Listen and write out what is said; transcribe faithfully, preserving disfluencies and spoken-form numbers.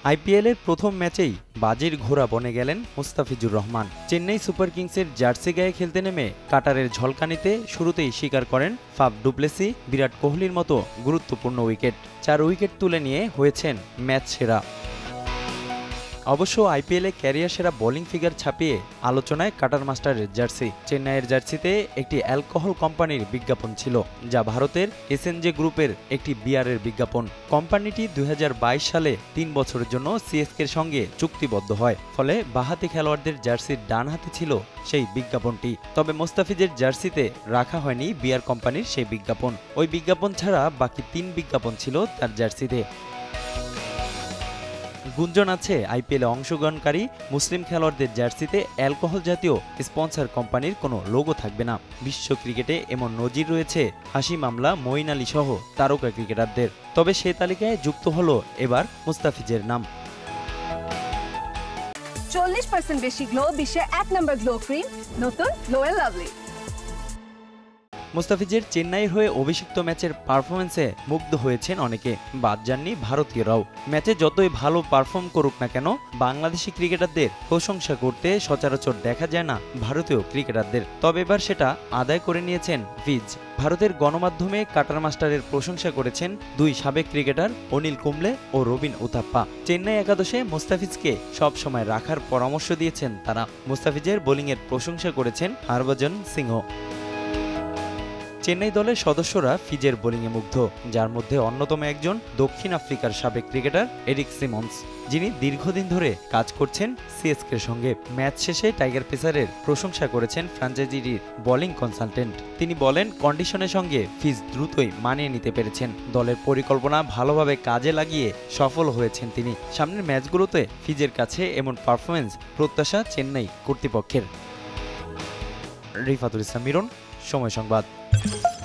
IPL এর প্রথম ম্যাচেই বাজির ঘোড়া বনে গেলেন মুস্তাফিজুর রহমান। চেন্নাই সুপার কিংসের জার্সি গায়ে খেলতে নেমে কাটারের ঝলকানিতে শুরুতেই স্বীকার করেন ফাফ ডুপ্লেসি বিরাট কোহলির মতো গুরুত্বপূর্ণ উইকেট। চার উইকেট তুলে নিয়ে হয়েছেন ম্যাচ সেরা। অবশ্য আইপিএলে ক্যারিয়ার সেরা বোলিং ফিগার ছাপিয়ে আলোচনায় কাটার মাস্টারের জার্সি। চেন্নাইয়ের জার্সিতে একটি অ্যালকোহল কোম্পানির বিজ্ঞাপন ছিল, যা ভারতের এসএনজে গ্রুপের একটি বিয়ারের বিজ্ঞাপন। কোম্পানিটি দুই হাজার বাইশ সালে তিন বছরের জন্য সিএসকের সঙ্গে চুক্তিবদ্ধ হয়, ফলে বাঁহাতি খেলোয়াড়দের জার্সির ডান হাতে ছিল সেই বিজ্ঞাপনটি। তবে মুস্তাফিজের জার্সিতে রাখা হয়নি বিয়ার কোম্পানির সেই বিজ্ঞাপন। ওই বিজ্ঞাপন ছাড়া বাকি তিন বিজ্ঞাপন ছিল তার জার্সিতে। গুঞ্জন আছে আইপিএলে অংশগ্রহণকারী মুসলিম খেলোয়াড়দের জার্সিতে অ্যালকোহল জাতীয় স্পন্সর কোম্পানির কোনো লোগো থাকবে না। বিশ্ব ক্রিকেটে এমন নজির রয়েছে হাসি মামলা, মঈন আলী সহ তারকা ক্রিকেটারদের। তবে সে তালিকায় যুক্ত হলো এবার মুস্তাফিজের নাম। চল্লিশ পার্সেন্ট বেশি গ্লো, বিশ্বের এক নম্বর গ্লো ক্রিম, নতুন গ্লো এন্ড লাভলি। মুস্তাফিজের চেন্নাইয়ের হয়ে অভিষিক্ত ম্যাচের পারফরমেন্সে মুগ্ধ হয়েছেন অনেকে, বাদ যাননি ভারতীয়রাও। ম্যাচে যতই ভালো পারফর্ম করুক না কেন, বাংলাদেশি ক্রিকেটারদের প্রশংসা করতে সচরাচর দেখা যায় না ভারতীয় ক্রিকেটারদের। তবে এবার সেটা আদায় করে নিয়েছেন ভিজ। ভারতের গণমাধ্যমে কাটার মাস্টারের প্রশংসা করেছেন দুই সাবেক ক্রিকেটার অনিল কুম্বলে ও রবিন উথাপ্পা। চেন্নাই একাদশে মুস্তাফিজকে সবসময় রাখার পরামর্শ দিয়েছেন তারা। মুস্তাফিজের বোলিংয়ের প্রশংসা করেছেন হরভজন সিংহ। চেন্নাই দলের সদস্যরা ফিজের বোলিংয়ে মুগ্ধ, যার মধ্যে অন্যতম একজন দক্ষিণ আফ্রিকার সাবেক ক্রিকেটার এরিক সিমন্স, যিনি দীর্ঘদিন ধরে কাজ করছেন সিএসকের সঙ্গে। ম্যাচ শেষে টাইগার পেসারের প্রশংসা করেছেন ফ্র্যাঞ্চাইজির বোলিং কনসালটেন্ট। তিনি বলেন, কন্ডিশনের সঙ্গে ফিজ দ্রুতই মানিয়ে নিতে পেরেছেন। দলের পরিকল্পনা ভালোভাবে কাজে লাগিয়ে সফল হয়েছেন তিনি। সামনের ম্যাচগুলোতে ফিজের কাছে এমন পারফরমেন্স প্রত্যাশা চেন্নাই কর্তৃপক্ষের। রিফাতুল ইসলাম মিরন, সময় সংবাদ।